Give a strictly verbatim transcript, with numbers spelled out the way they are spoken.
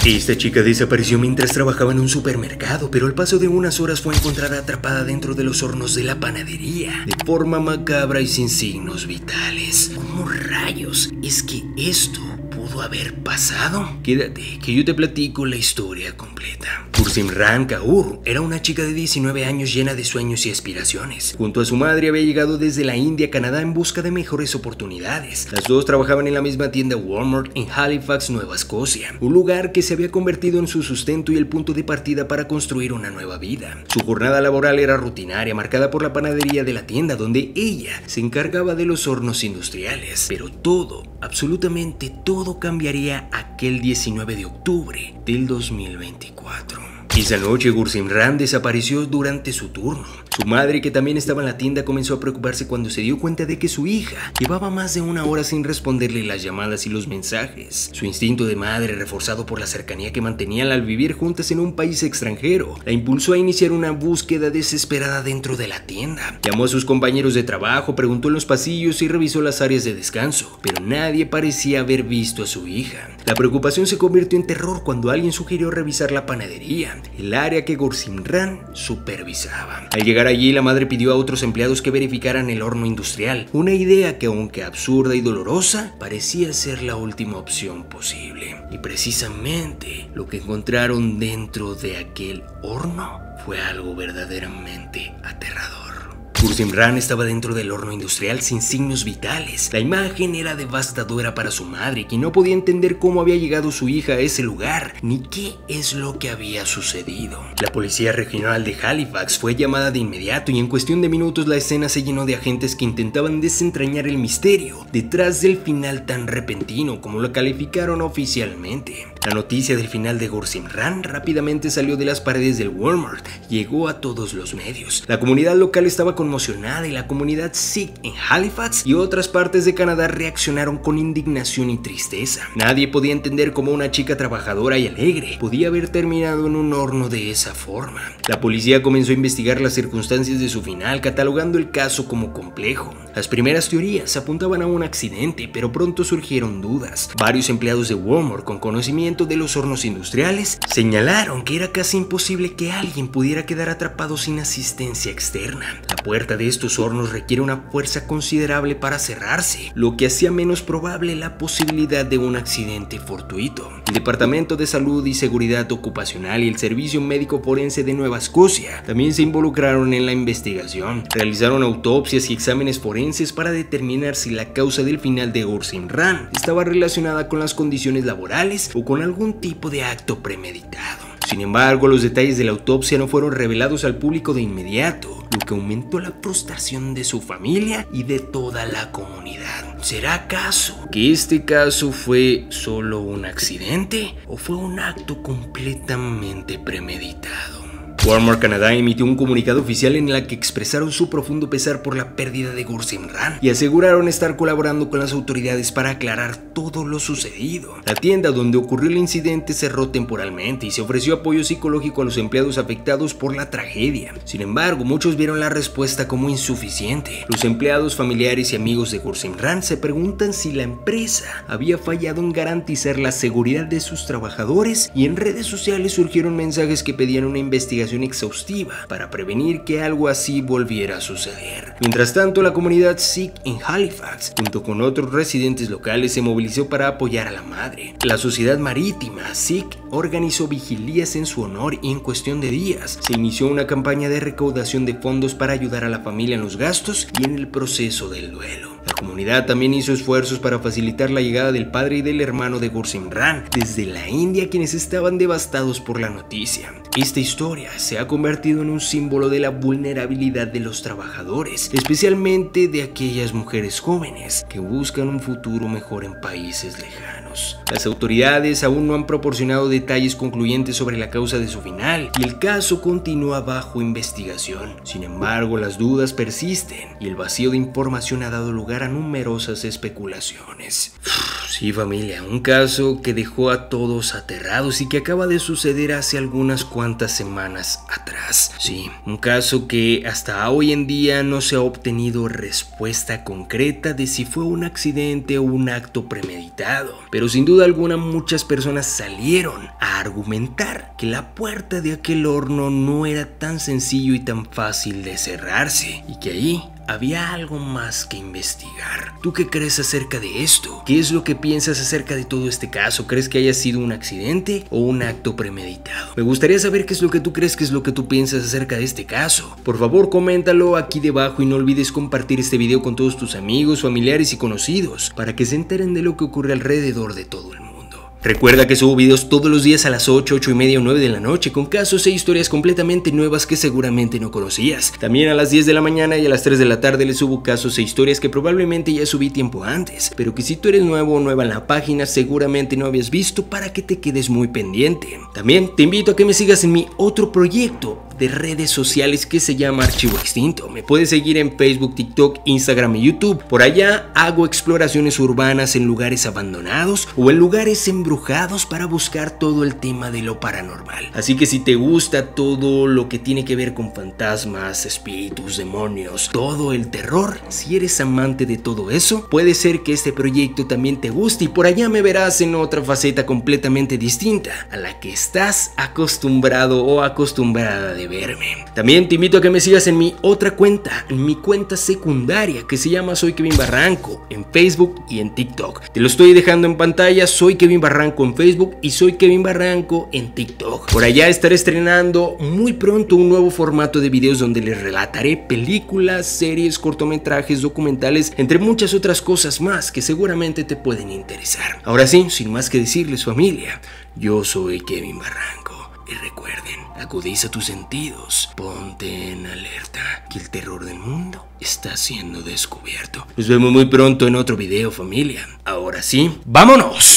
Esta chica desapareció mientras trabajaba en un supermercado, pero al paso de unas horas fue encontrada atrapada dentro de los hornos de la panadería, de forma macabra y sin signos vitales. ¿Cómo rayos es que esto pudo haber pasado? Quédate, que yo te platico la historia completa. Gursimran Kaur era una chica de diecinueve años llena de sueños y aspiraciones. Junto a su madre había llegado desde la India a Canadá en busca de mejores oportunidades. Las dos trabajaban en la misma tienda Walmart en Halifax, Nueva Escocia, un lugar que se había convertido en su sustento y el punto de partida para construir una nueva vida. Su jornada laboral era rutinaria, marcada por la panadería de la tienda, donde ella se encargaba de los hornos industriales. Pero todo, absolutamente todo, cambiaría aquel diecinueve de octubre del dos mil veinticuatro. Esa noche Gursimran desapareció durante su turno. Su madre, que también estaba en la tienda, comenzó a preocuparse cuando se dio cuenta de que su hija llevaba más de una hora sin responderle las llamadas y los mensajes. Su instinto de madre, reforzado por la cercanía que mantenían al vivir juntas en un país extranjero, la impulsó a iniciar una búsqueda desesperada dentro de la tienda. Llamó a sus compañeros de trabajo, preguntó en los pasillos y revisó las áreas de descanso, pero nadie parecía haber visto a su hija. La preocupación se convirtió en terror cuando alguien sugirió revisar la panadería, el área que Gursimran supervisaba. Al llegar allí, la madre pidió a otros empleados que verificaran el horno industrial, una idea que, aunque absurda y dolorosa, parecía ser la última opción posible. Y precisamente lo que encontraron dentro de aquel horno fue algo verdaderamente aterrador. Gursimran estaba dentro del horno industrial sin signos vitales. La imagen era devastadora para su madre, quien no podía entender cómo había llegado su hija a ese lugar, ni qué es lo que había sucedido. La policía regional de Halifax fue llamada de inmediato y en cuestión de minutos la escena se llenó de agentes que intentaban desentrañar el misterio detrás del final tan repentino, como lo calificaron oficialmente. La noticia del final de Gursimran rápidamente salió de las paredes del Walmart, llegó a todos los medios. La comunidad local estaba conmocionada y la comunidad Sikh en Halifax y otras partes de Canadá reaccionaron con indignación y tristeza. Nadie podía entender cómo una chica trabajadora y alegre podía haber terminado en un horno de esa forma. La policía comenzó a investigar las circunstancias de su final, catalogando el caso como complejo. Las primeras teorías apuntaban a un accidente, pero pronto surgieron dudas. Varios empleados de Walmart con conocimiento de los hornos industriales señalaron que era casi imposible que alguien pudiera quedar atrapado sin asistencia externa. La puerta de estos hornos requiere una fuerza considerable para cerrarse, lo que hacía menos probable la posibilidad de un accidente fortuito. El Departamento de Salud y Seguridad Ocupacional y el Servicio Médico Forense de Nueva Escocia también se involucraron en la investigación. Realizaron autopsias y exámenes forenses para determinar si la causa del final de Gursimran estaba relacionada con las condiciones laborales o con algún tipo de acto premeditado. Sin embargo, los detalles de la autopsia no fueron revelados al público de inmediato, lo que aumentó la frustración de su familia y de toda la comunidad. ¿Será acaso que este caso fue solo un accidente o fue un acto completamente premeditado? Walmart Canadá emitió un comunicado oficial en el que expresaron su profundo pesar por la pérdida de Gursimran y aseguraron estar colaborando con las autoridades para aclarar todo lo sucedido. La tienda donde ocurrió el incidente cerró temporalmente y se ofreció apoyo psicológico a los empleados afectados por la tragedia. Sin embargo, muchos vieron la respuesta como insuficiente. Los empleados, familiares y amigos de Gursimran se preguntan si la empresa había fallado en garantizar la seguridad de sus trabajadores, y en redes sociales surgieron mensajes que pedían una investigación exhaustiva para prevenir que algo así volviera a suceder. Mientras tanto, la comunidad Sikh en Halifax, junto con otros residentes locales, se movilizó para apoyar a la madre. La Sociedad Marítima Sikh organizó vigilias en su honor y en cuestión de días se inició una campaña de recaudación de fondos para ayudar a la familia en los gastos y en el proceso del duelo. La comunidad también hizo esfuerzos para facilitar la llegada del padre y del hermano de Gursimran desde la India, quienes estaban devastados por la noticia. Esta historia se ha convertido en un símbolo de la vulnerabilidad de los trabajadores, especialmente de aquellas mujeres jóvenes que buscan un futuro mejor en países lejanos. Las autoridades aún no han proporcionado detalles concluyentes sobre la causa de su final y el caso continúa bajo investigación. Sin embargo, las dudas persisten y el vacío de información ha dado lugar a numerosas especulaciones. Sí, familia, un caso que dejó a todos aterrados y que acaba de suceder hace algunas cuantas semanas atrás. Sí, un caso que hasta hoy en día no se ha obtenido respuesta concreta de si fue un accidente o un acto premeditado. Pero sin duda alguna muchas personas salieron a argumentar que la puerta de aquel horno no era tan sencillo y tan fácil de cerrarse y que ahí había algo más que investigar. ¿Tú qué crees acerca de esto? ¿Qué es lo que piensas acerca de todo este caso? ¿Crees que haya sido un accidente o un acto premeditado? Me gustaría saber qué es lo que tú crees, qué es lo que tú piensas acerca de este caso. Por favor, coméntalo aquí debajo y no olvides compartir este video con todos tus amigos, familiares y conocidos para que se enteren de lo que ocurre alrededor de todo el mundo. Recuerda que subo videos todos los días a las ocho, ocho y media o nueve de la noche con casos e historias completamente nuevas que seguramente no conocías. También a las diez de la mañana y a las tres de la tarde les subo casos e historias que probablemente ya subí tiempo antes, pero que si tú eres nuevo o nueva en la página seguramente no habías visto para que te quedes muy pendiente. También te invito a que me sigas en mi otro proyecto de redes sociales que se llama Archivo Extinto. Me puedes seguir en Facebook, TikTok, Instagram y YouTube. Por allá hago exploraciones urbanas en lugares abandonados o en lugares embrujados para buscar todo el tema de lo paranormal. Así que si te gusta todo lo que tiene que ver con fantasmas, espíritus, demonios, todo el terror, si eres amante de todo eso, puede ser que este proyecto también te guste y por allá me verás en otra faceta completamente distinta a la que estás acostumbrado o acostumbrada de verme. También te invito a que me sigas en mi otra cuenta, en mi cuenta secundaria que se llama Soy Kevin Barranco, en Facebook y en TikTok. Te lo estoy dejando en pantalla, Soy Kevin Barranco en Facebook y Soy Kevin Barranco en TikTok. Por allá estaré estrenando muy pronto un nuevo formato de videos donde les relataré películas, series, cortometrajes, documentales, entre muchas otras cosas más que seguramente te pueden interesar. Ahora sí, sin más que decirles, familia, yo soy Kevin Barranco. Y recuerden, agudiza tus sentidos, ponte en alerta, que el terror del mundo está siendo descubierto. Nos vemos muy pronto en otro video, familia. Ahora sí, ¡vámonos!